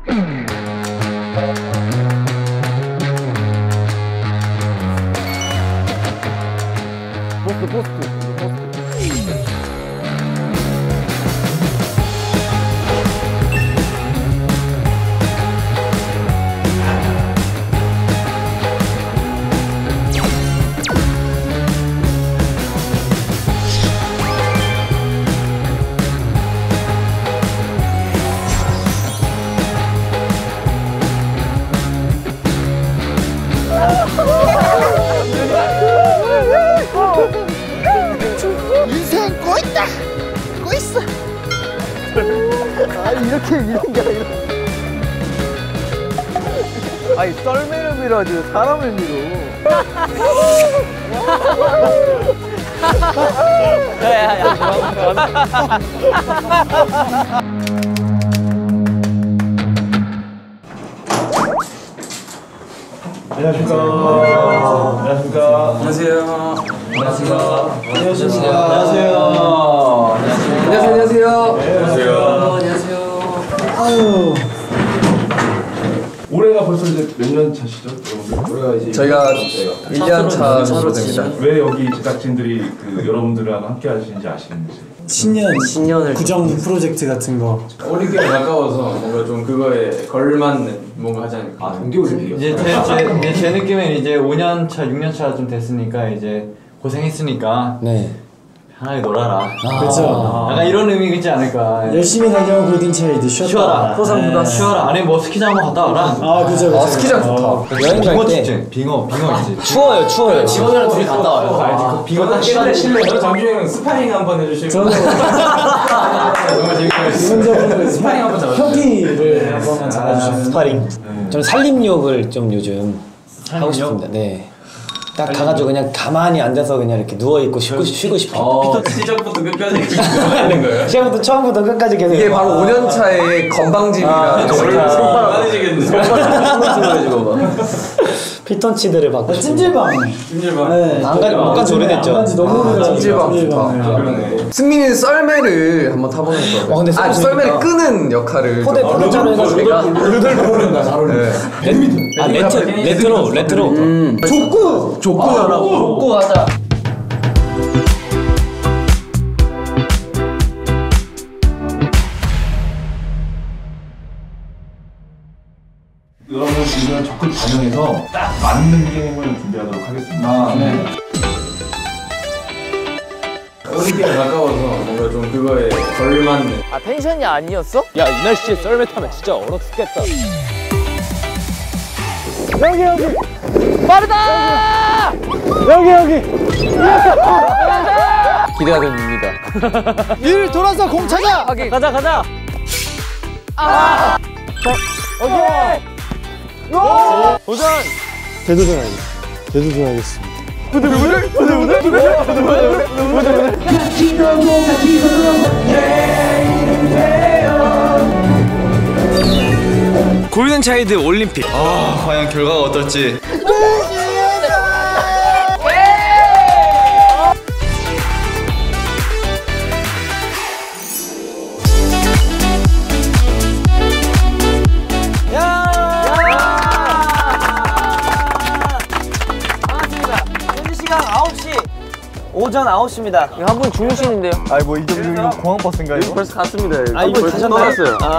포스트. 인생 꼬있다! 꼬있어! 아니 이렇게 미는 게 아니라 아니 썰매를 밀어야지 사람을 밀어. 야야야. 안녕하십니까. 안녕하십니까. 안녕하세요. 안녕하십니까. 안녕하세요. 아유. 올해가 벌써 이제 몇 년 차시죠, 여러분들? 올해가 이제 저희가 1년 차 정도 됩니다. 왜 여기 제작진들이 그 여러분들하고 함께 하시는지 아시는지? 신년을 구정 프로젝트 같은 거. 올림픽에 가까워서 뭔가 좀 그거에 걸맞는 뭔가 하지 않을까. 아, 동계올림픽이었어? 이제 제 느낌엔 이제 5년 차, 6년 차 좀 됐으니까 이제 고생했으니까 네. 편하게 놀아라. 그렇죠. 약간 이런 의미겠지 않을까. 열심히 달려온 골든차일드 쉬어라. 포상보다 쉬어라. 아니 뭐 스키장 한번 갔다 와라. 아 그죠. 스키장 좋다. 여행 갈 때 빙어 있지. 추워요. 직원이랑 둘이 갔다 와요. 빙어 딱 실내. 장준영은 스파링 한번 해주시고. 저는 정말 재밌게 기본적으로 스파링 한번 잡아주세요. 협의를 한 번만 잡아주시면. 스파링. 저는 살림욕을 좀 요즘 하고 싶습니다. 네. 딱 가가지고 그냥 가만히 앉아서 그냥 이렇게 누워 있고 쉬고 싶어. 시작부터 끝까지 하는 거예요? 시작부터 처음부터 끝까지 계속. 이게 바로 5년 차의 건방짐이라. 손가락 많으시겠네. 피톤치드를 받고 싶어. 찜질방. 네. 못 간지 오래됐죠. 안 간지 너무 오래돼서. 찜질방 좋다. 승민이는 썰매를 한번 타보는 거. 근데 썰매를 끄는 역할을. 포대 포대자로 해가지고 내가 루돌보는가 잘 어울려. 레트로. 족구 가자. 여러분 이걸 적극 반영해서 딱 맞는 게임을 준비하도록 하겠습니다. 네. 올림픽에 가까워서 뭔가 좀 그거에 걸맞는. 아 펜션이 아니었어? 야 이 날씨에 썰매 타면 진짜 얼어 죽겠다. 여기. 빠르다. 여기. 기대가 됩니다. 일 돌아서 공 찾아. 가자. 오케이. 도전. 대도전하겠습니다. 골든차일드 올림픽. 과연 결과가 어떨지. 오전 9시입니다. 한 분 주무시는데요? 아니 뭐 이거 공항버스인가 이거? 벌써 갔습니다. 아 이거 가셨나요?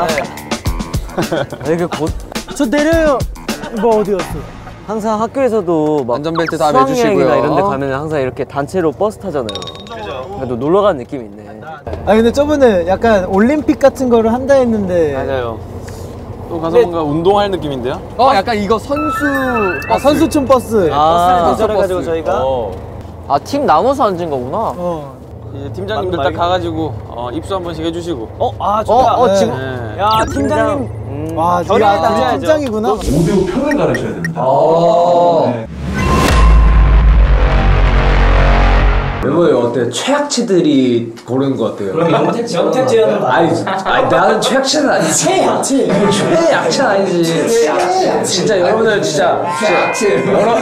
이게 곧 저 내려요. 뭐 어디 갔어? 항상 학교에서도 막 안전벨트 다 수학여행이나 매주시고요. 이런 데 가면 항상 이렇게 단체로 버스 타잖아요. 그래도 놀러 가는 느낌이 있네. 아 근데 저번에 약간 올림픽 같은 거를 한다 했는데. 맞아요. 또 가서 뭔가 운동할 느낌인데요? 약간 이거 선수촌 버스. 버스를 버스. 도전해가지고 저희가 팀 나눠서 앉은 거구나. 팀장님들 딱 가가지고 입수 한 번씩 해주시고. 좋다. 지금 네. 야 팀장님. 와, 결의에 네가 나가야죠. 팀장이구나. 5대5 편을 가르쳐야 됩니다. 네. 멤버들 어때요? 최악치들이 고르는 거 어때요? 그럼 영택 제안은 아니 나는 최악치는 아니지. 최악치는 아니지. 진짜 여러분들 진짜 여러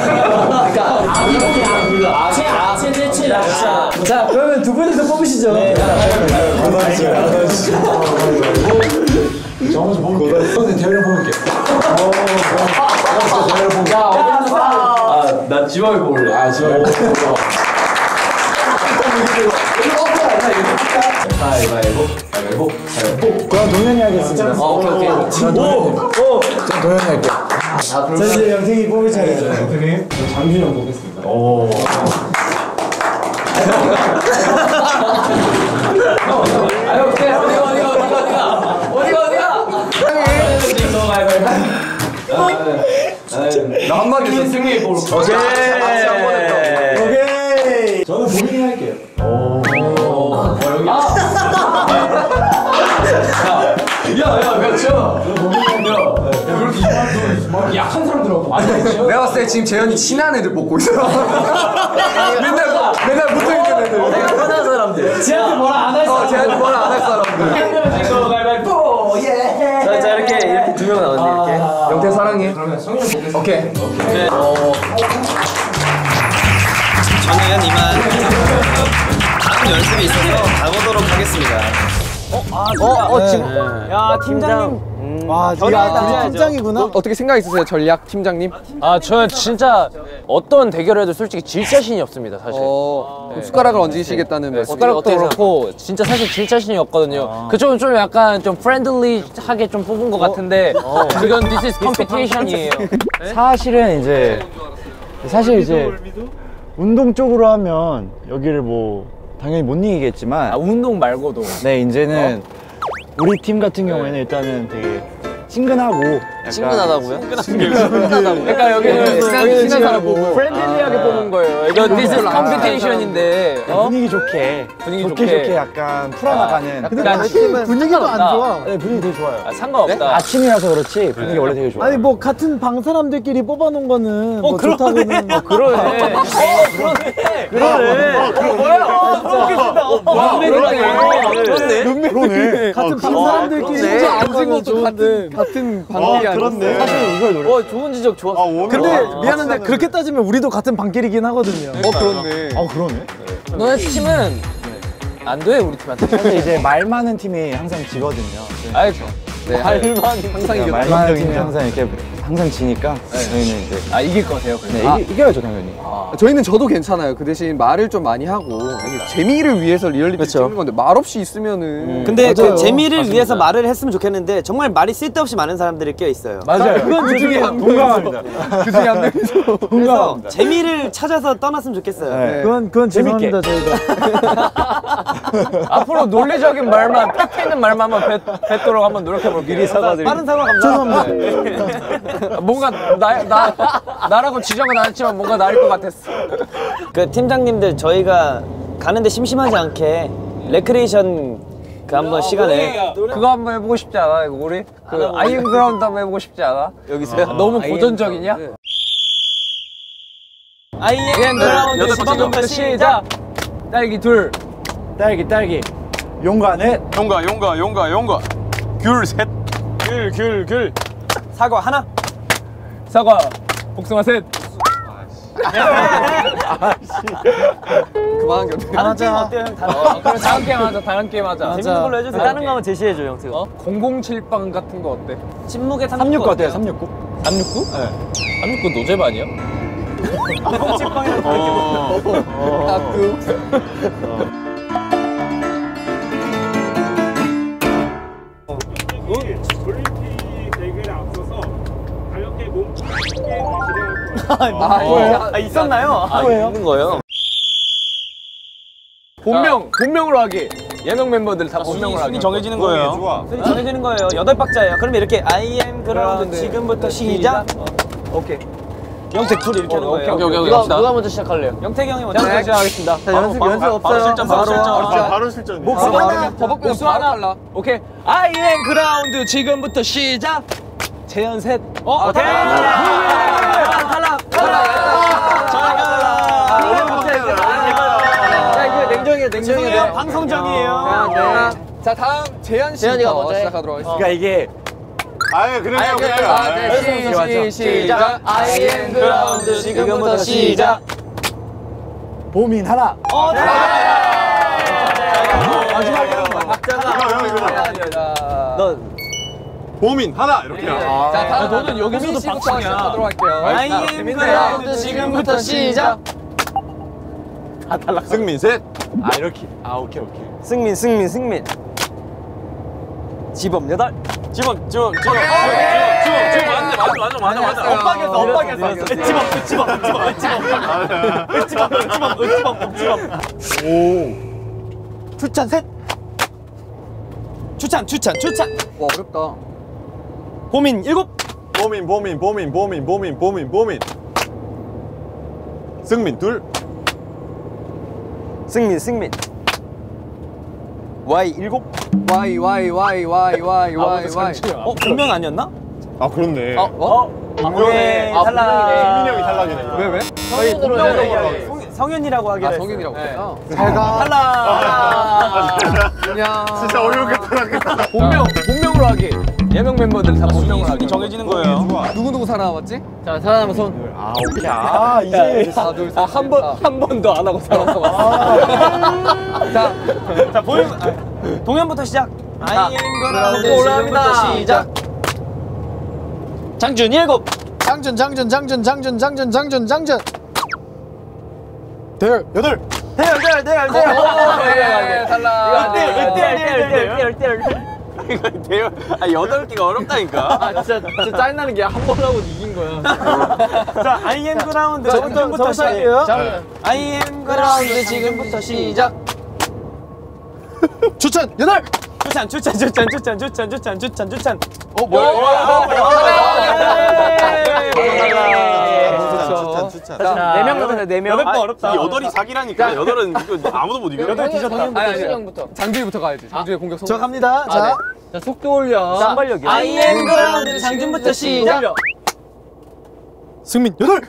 자, 그러면 두 분이서 뽑으시죠. 네. 나 지원을 볼래. 가위바위보. 그럼 동현이 하겠습니다. 오케이. 전 동현이 할게요. 자, 이제 영택이 뽑을 차례죠. 선생님, 장준이 형 보겠습니다. 나 한마디 해서 승리 볼. 오케이. 저는 보민이 할게요. 야, 몇 초? 그렇게 이만도 약한 사람들하고 내가 봤을 때 지금 재현이 친한 애들 뽑고 있어. 맨날 붙어있는 애들. 내가 편한 사람들. 쟤한테 뭐라 안 할 사람. 쟤한테 뭐라 안 할 사람들. 자, 이렇게 두 명 나왔네, 이렇게. 영태 사랑해. 그러면 성현 보겠습니다. 오케이. 저는 이만 다음 연습이 있어서 가보도록 하겠습니다. 지금. 야, 팀장님. 와, 네가 팀장이구나. 어떻게 생각 있으세요, 전략 팀장님? 저 진짜 어떤 대결을 해도 솔직히 질 자신이 없습니다, 사실. 그럼 숟가락을 얹으시겠다는 말씀. 숟가락도 그렇고 진짜 사실 질 자신이 없거든요. 그쪽은 좀 약간 좀 프렌들리하게 좀 뽑은 것 같은데 그건 this is competition이에요. 사실 이제 운동 쪽으로 하면 여기를 뭐 당연히 못 이기겠지만 운동 말고도. 네 이제는 우리 팀 같은 경우에는 일단은 되게 친근하고 약간 친근하다고요? 그러니까 여기는 친한 사람 보고. 프렌들리하게 뽑은 거예요. 이거 this is competition인데 분위기 좋게 좋게 약간 풀어나가는 근데 난 팀은 분위기도 안 좋아. 네, 분위기 되게 좋아요. 상관없다. 아침이라서 그렇지 분위기 원래 되게 좋아요. 아니 뭐 같은 방 사람들끼리 뽑아놓은 거는 뭐 좋다고는 뭐 그러네. 그러네. 같은 방 사람들끼리 앉은 것도 좋은데 같은 방끼리 앉았어요. 사실 이걸 노래. 좋은 지적 좋았어. 근데 미안한데 그렇게 따지면 우리도 같은 방끼리긴 하거든요. 그렇네. 그러네. 너네 팀은 안 돼, 우리 팀한테. 사실 이제 말 많은 팀이 항상 지거든요. 아이, 항상 말 많은 팀이 항상 이렇게 항상 지니까 저희는 이제 이길 거세요, 그래. 네, 이겨야죠 당연히. 저희는 저도 괜찮아요. 그 대신 말을 좀 많이 하고 재미를 위해서 리얼리티 찍는 건데 말 없이 있으면은. 근데 그 재미를 위해서 말을 했으면 좋겠는데 정말 말이 쓸데없이 많은 사람들이 껴 있어요. 맞아요. 그 중에 한 동감합니다. 그 중에 한 명이서. 그래서 재미를 찾아서 떠났으면 좋겠어요. 네. 그건 죄송합니다 저희가. 앞으로 논리적인 말만, 팩트 있는 말만 한번 뱉도록 한번 노력해볼게요. 미리 사과드립니다. 빠른 사과 감사합니다. 뭔가 나라고 지정은 안 했지만 뭔가 나일 것 같았어. 그 팀장님들 저희가 가는데 심심하지 않게 레크레이션 그 한번 시간에 그거 한번 해보고 싶지 않아? 이거 우리? 그 아이언 그라운드 한번 해보고 싶지 않아? 여기서요? 너무 고전적이냐? 아이엠 그라운드 지금부터 시작. 딸기 둘. 딸기 용가넷 용가 귤 사과 하나. 사과. 복숭아 셋. 그만한 게 어때? 다른 게임 어때요 형? 그럼 다른 게임 하자. 다른 게임 하자. 재밌는 걸로 해주세요. 다른 거 한번 제시해줘 영태가. 007빵 같은 거 어때? 침묵의 369 어때요? 369? 369? 네. 369 노잼 아니야? 올림픽 대회에 앞서서 가볍게 몸 게임을 있었나요? 있는 거예요. 본명으로 하기. 예능 멤버들 다 본명으로 하기. 정해지는 거예요. 순위 정해지는 거예요. 8박자예요. 그러면 이렇게 IM 그라운드 지금부터 시작. 오케이. 영택 둘이 이렇게 하는 거예요. 오케이. 누가 먼저 시작할래요? 영택이 형이 먼저. 제가 시작하겠습니다. 자, 연습 없어요. 바로 실전. 목숨 하나. 목숨 하나. 오케이. IM 그라운드 지금부터 시작. 재현 셋. 오케이. 탈락. 냉정해요. 방송적이에요. 자 다음 재현 씨부터 시작하도록 하겠습니다. 그러니까 이게 시작. I am ground. 지금부터 시작. 보민 하나. 너 보민 하나 이렇게. 자 다음 너는 여기서도 박수부터 시작하도록 할게요. I am ground. 지금부터 시작. 승민 셋. 아 이렇게. 아 오케이. 승민. 지범 8. 지범. 맞아. 엇박이었어. 지범. 추찬 셋. 추찬. 와 어렵다. 보민 7. 보민. 승민 둘. 승민. Y 7. Y. 분명 아니었나? 아 그렇네. 분명해. 탈락. 승민이 형이 탈락이네. 왜? 성현이라고 하기로 했어. 성인이라고 했구나. 탈락. 안녕. 진짜 어려운 게 탈락했다. 본명으로 하기. 예명 멤버들 다 본명으로 하기. 정해지는 거예요. 누구 살아남았지? 자, 살아남은 손. 아 오케이. 아 이제 하나 둘 셋. 한 번도 안 하고 살아남았어. 자, 보임. 동현부터 시작. I am ground. 올라갑니다. 시작. 장준 7. 장준. 대열 8. 대열. 탈락. 대열. 아 8개가 어렵다니까. 진짜 짜증나는 게 한 번 하고 이긴 거야. 자, I am ground. 지금부터 시작해요. I am ground. 지금부터 시작. 추천 8. 추찬. 뭐야? 추천. 4명 남았네, 4명. 8번 어렵다. 8이 사기라니까. 8은 이거 아무도 못 이겨. 형부터. 장준이부터 가야지. 장준의 공격 성공. 저 갑니다. 자, 자, 속도 올려. 순발력이야. I am ground. 장준부터 시작. 승민 8.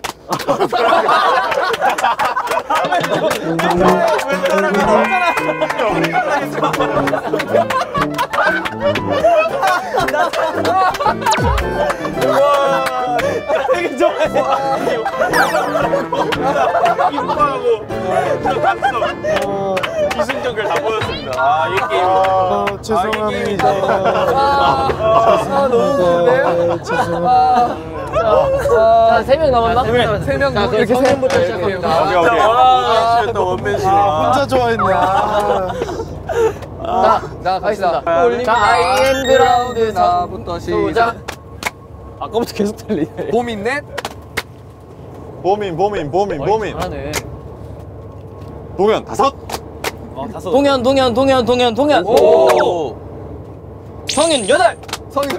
되게 좋아해. 이뻐하고 저 감성. 기승전결 다 보였습니다. 아, 이 게임. 죄송합니다. 너무 좋은데요? 자, 3명 남았나? 3명 이렇게 성현부터 시작합니다. 오케이. 또 원맨 씨. 혼자 좋아했네. 자 갑시다. 자, I am ground. 나부터 시작. 아까부터 계속 틀리네. 보민 넷. 보민. 잘하네. 동현 5. 동현. 오. 성윤 8. 성인.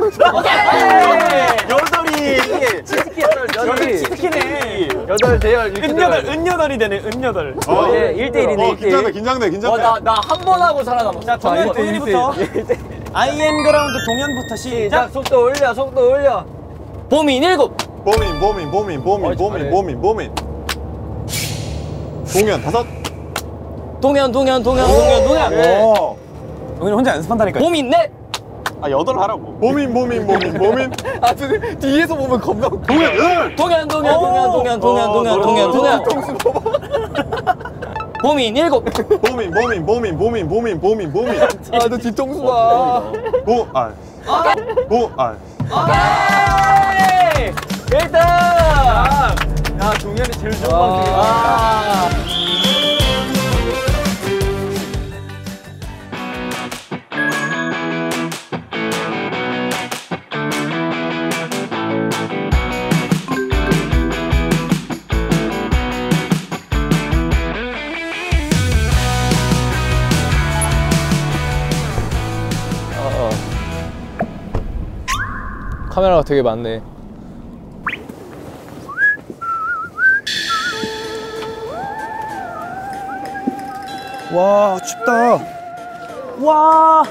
여덟이. 치트키네. 8 대열. 은여덟이 되네. 은여덟. 1대1이네. 긴장돼. 나 한 번 하고 살아남았어. 자, 동현이부터. I am ground. 동현부터 시작. 속도 올려. 보민 7. 보민. 동현 5. 동현. 동현이 혼자 연습한다니까. 보민 4. 아 8 하라고. 보민. 아 뒤에서 보면 겁나. 동현 8. 동현. 보민 7. 보민. 아너 뒤통수 봐. 일단. 야, 동현이 제일 좋은 방송이야. 카메라가 되게 많네. 와 춥다. 와.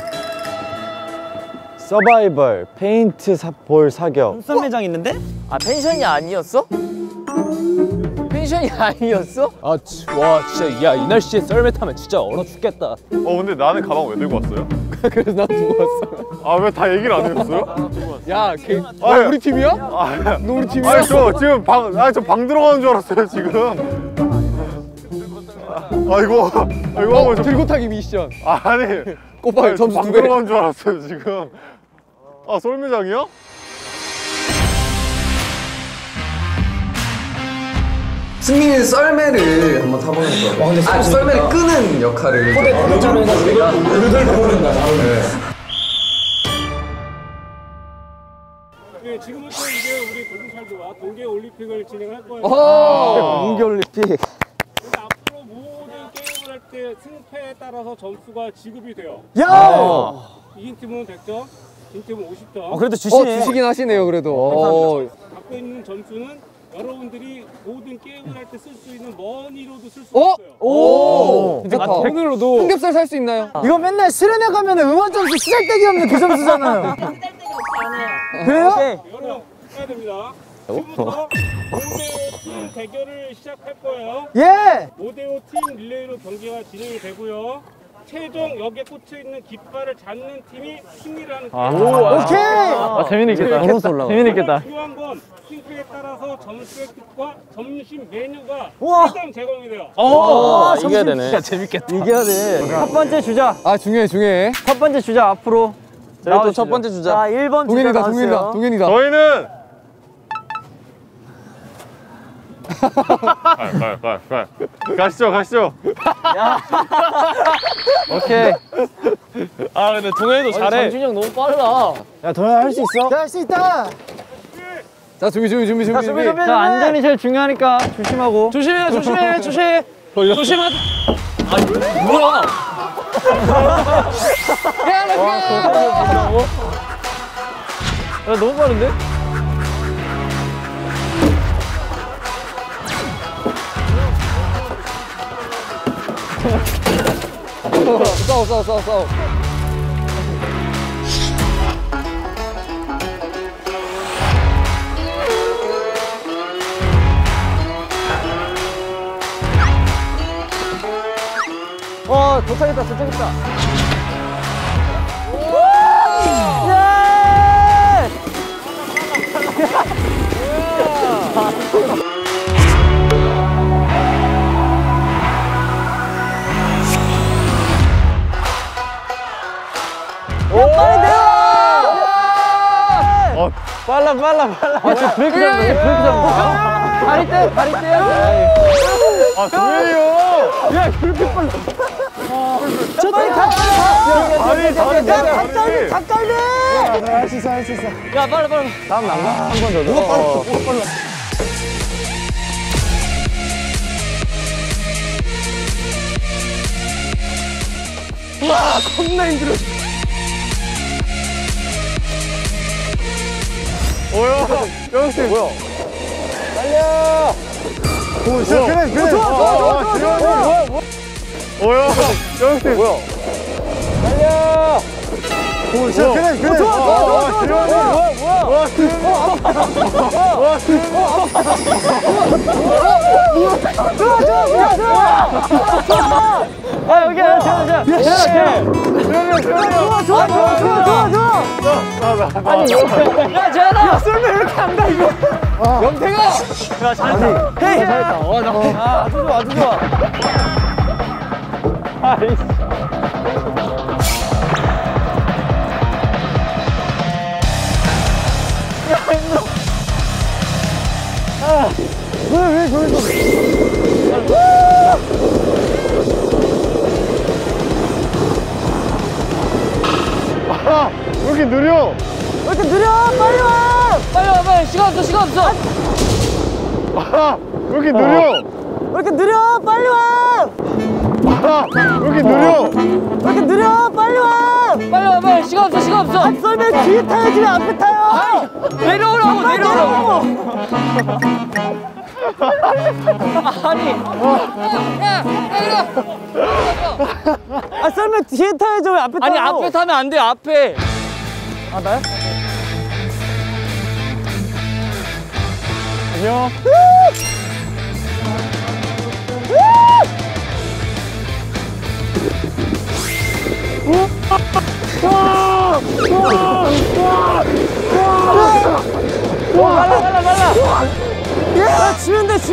서바이벌 페인트 볼 사격. 눈썹 매장 있는데? 아, 펜션이 아니었어? 텐션이 아니었어? 와 진짜 야 이 날씨에 썰매 타면 진짜 얼어 죽겠다. 근데 나는 가방 왜 들고 왔어요? 그래서 나 두고 왔어. 아 왜 다 얘기를 안 해줬어요? 야, 우리 팀이야? 너 우리 팀이야? 아니 저 지금 저 방 들어가는 줄 알았어요 지금. 아이고 저 들고 타기 미션. 아니 꽃발 점수 방 2배. 들어가는 줄 알았어요 지금. 아 썰매장이요? 승민이는 썰매를 한번 타보는 거. 근데 썰매를 끄는 역할을. 포대로 해가지고 내가 물들고 모른다. 네, 지금부터 이제 우리 골든차일드와 동계올림픽을 진행할 거예요. 동계올림픽. 그래서 앞으로 모든 게임을 할 때 승패에 따라서 점수가 지급이 돼요. 야! 이긴 팀은 100점, 진 팀은 50점. 그래도 주시네. 주시긴 하시네요, 그래도. 갖고 있는 점수는 여러분들이 모든 게임을 할 때 쓸 수 있는 머니로도 쓸 수 어? 있어요. 오! 좋다. 돈으로도. 삼겹살 살 수 있나요? 이거 맨날 실현해 가면 응원 점수 시잘데기 없는 그 점수잖아요. 그래요? 여러분 해야 됩니다. 지금부터 5대5팀 대결을 시작할 거예요. 예! 5대5팀 릴레이로 경기가 진행이 되고요. 최종 역에 꽂혀 있는 깃발을 잡는 팀이 승리를 하는 팀입니다. 오케이! 재밌겠다. 걸어서 올라가. 재밌겠다. 중요한 건 승패에 따라서 점수의 끝과 점심 메뉴가 우와. 해당 제공이 돼요. 이겨야 되네. 진짜 재밌겠다. 이겨야 돼. 첫 번째 주자. 아, 중요해. 첫 번째 주자 앞으로. 저희 첫 번째 주자. 자, 1번 주자 나왔어요. 동현이다. 저희는 가시죠. 오케이. 아 근데 동현이도 잘해. 장준이 형 너무 빨라. 야, 도현 할 수 있어? 할 수 있다. 자, 준비. 자, 안전이 제일 중요하니까 조심하고. 조심. 조심하자. 아니 뭐야? 야 너무 빠른데? 싸워. 도착했다. 빨리 내려! 빨라. 브레이크 잡는 다리 떼. 아 동현이요. 야, 그렇게 빨라. 저 빨리 가. 닭갈비. 할 수 있어. 야 빨리. 다음 난가? 한 번 더. 누가 빨라. 와, 겁나 힘들어. 영수 뭐야? 달려. 오, 그래. 좋아. 오야 영수 뭐야? 달려. 오, 그래. 좋아. 아, 여기 좋아. 아니, 야, 재현아. 썰매 왜 이렇게 안 가, 이거? 영태가! 야, 잘했다. 헤이. 잘했다. 아주 좋아. 아이씨. 왜 저기서? 왜 이렇게 느려? 빨리 와! 시간 없어. 왜 이렇게 느려? 왜 이렇게 느려? 빨리 와! 왜 이렇게 느려? 빨리 와! 시간 없어. 썰매 뒤에 타야지 왜 앞에 타요? 내려오라고. 아, 썰매 뒤에 타야죠 왜 앞에 타요? 아니 앞에 타면 안 돼. 앞에. 아, 나요? 안녕. 지면 돼.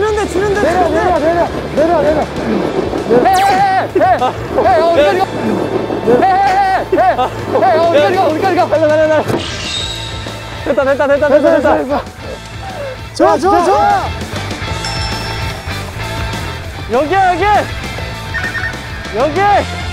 됐다. 좋아. 여기.